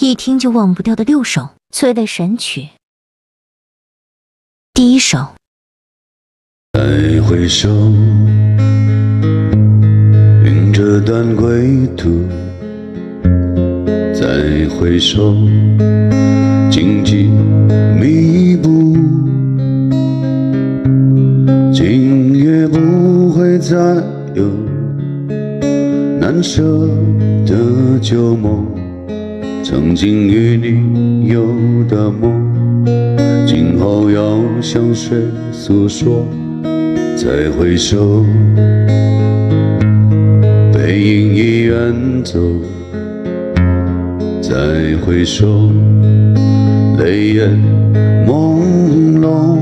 一听就忘不掉的6首催泪神曲。第1首。 再回首，云这段归途，再回首，荆棘密布，今夜不会再有难舍的旧梦，曾经与你有的梦，今后要向谁诉说？再回首，背影已远走，再回首，泪眼朦胧，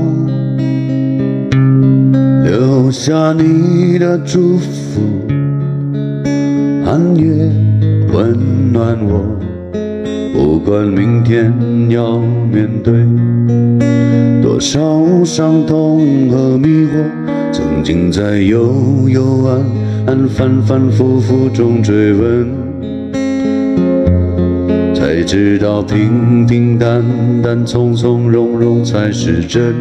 留下你的祝福，寒夜温暖我，不管明天要面对多少伤痛和迷惑，曾经在幽幽暗暗反反复复中追问，才知道平平淡淡从从容容才是真。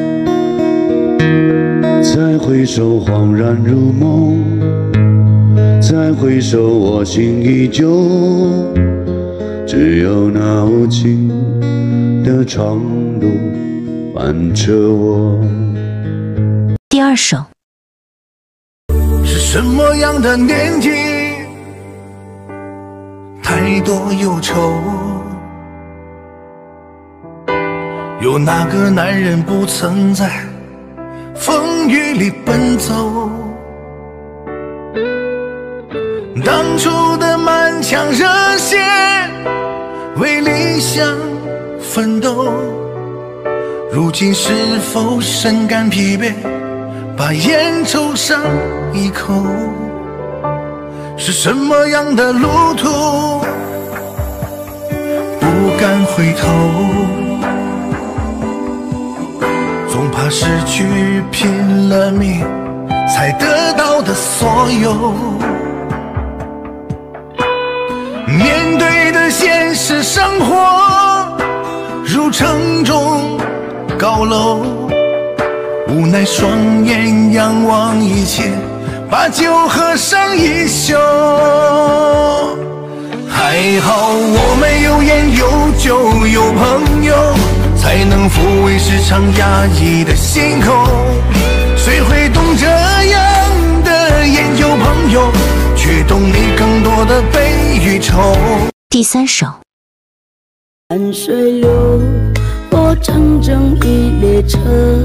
再回首恍然如梦，再回首我心依旧，只有那无尽的长路伴着我。 第2首。 是什么样的年纪，太多忧愁，有哪个男人不曾在风雨里奔走，当初的满腔热血为理想奋斗，如今是否深感疲惫，把烟抽上一口？是什么样的路途，不敢回头，总怕失去拼了命才得到的所有。面对的现实生活如城中高楼，无奈双眼仰望一切，把酒喝上一宿。还好我们有烟有酒有朋友，才能抚慰时常压抑的心口。谁会懂这样的烟酒朋友，却懂你更多的悲与愁。 第3首。 寒水流过整整一列车，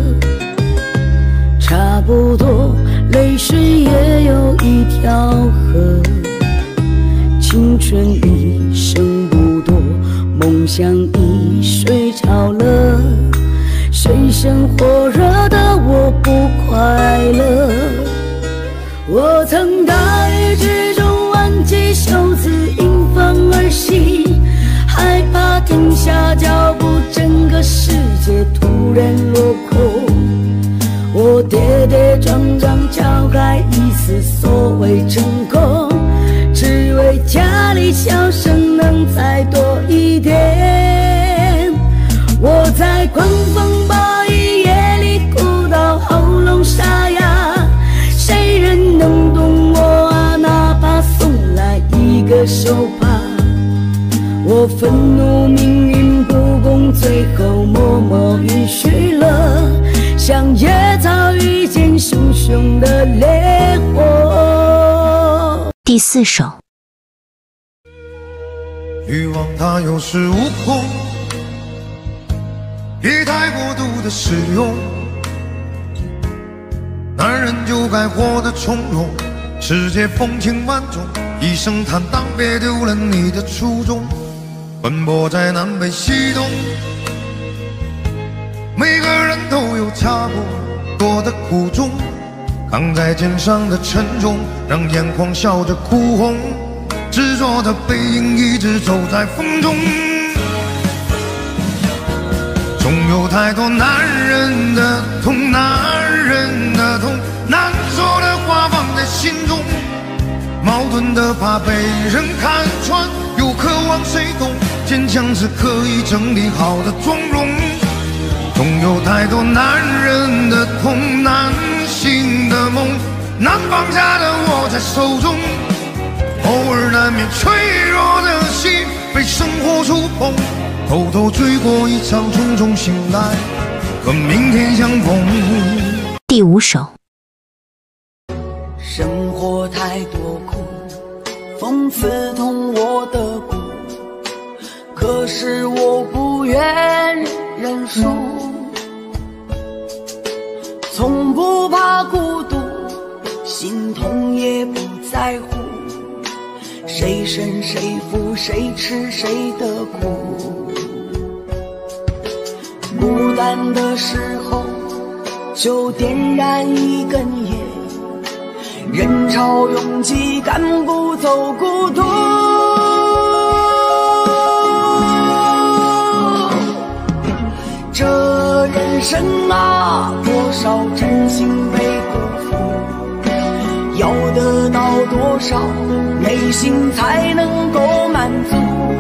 差不多泪水也有一条河。青春一生不多，梦想已水潮了，水深火热的我不快乐。我曾大雨之中挽起袖子迎风而行，害怕停下脚步，整个世界突然落空。我跌跌撞撞敲开一丝所谓成功，只为家里笑声能再多一点。我在狂风暴雨夜里哭到喉咙沙哑，谁人能懂我啊？哪怕送来一个手帕。我愤怒命运不公，最后默默允许了，像野草遇见熊熊的烈火。 第4首。 欲望它有恃无恐，别太过度的使用，男人就该活得从容，世界风情万种，一声坦荡，别丢了你的初衷。奔波在南北西东，每个人都有掐过多的苦衷，扛在肩上的沉重，让眼眶笑着哭红，执着的背影一直走在风中。总有太多男人的痛，男人的痛，难说的话放在心中，矛盾的怕被人看穿， 又渴望谁懂？坚强是可以整理好的妆容。总有太多男人的痛，男性的梦，难放下的握在手中。偶尔难免脆弱的心被生活触碰，偷偷追过一场种种醒来，和明天相逢。 第5首。 生活太多苦，风刺痛我的骨，可是我不愿认输。从不怕孤独，心痛也不在乎，谁胜谁负，谁吃谁的苦。孤单的时候就点燃一根烟，人潮拥挤赶不走孤独。这人生啊，多少真心被辜负，要得到多少内心才能够满足。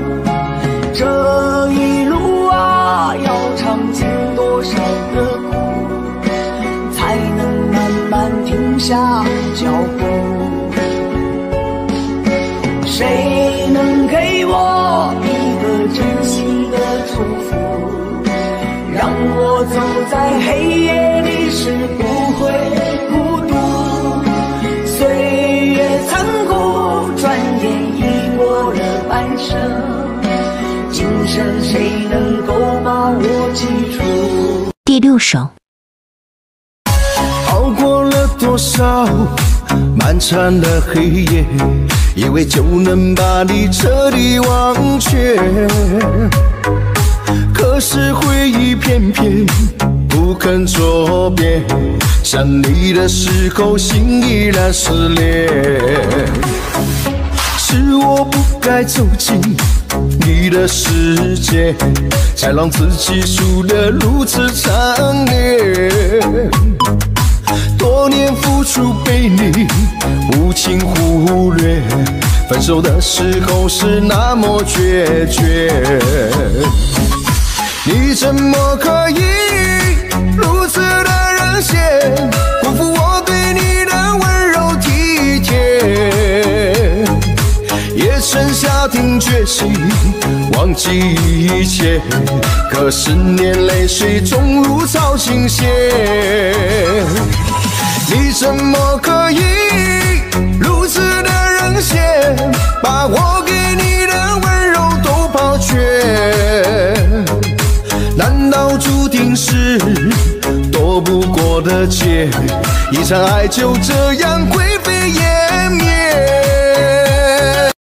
这一路啊，要尝尽多少的苦，才能慢慢停下脚步。谁能给我一个真心的祝福，让我走在黑夜里时不会孤独。岁月残酷，转眼已过了半生，今生谁能够把我记住？ 第6首。 熬过了多少漫长的黑夜，以为就能把你彻底忘却，可是回忆偏偏不肯作别，想你的时候心依然失联。是我不该走进你的世界，才让自己输得如此惨烈。多年付出被你无情忽略，分手的时候是那么决绝。你怎么可以如此的任性，辜负我对你的温柔体贴？也曾下定决心忘记一切，可是年泪水终如草倾泻。你怎么可以如此的任性，把我给你的温柔都抛却？难道注定是躲不过的劫，一场爱就这样毁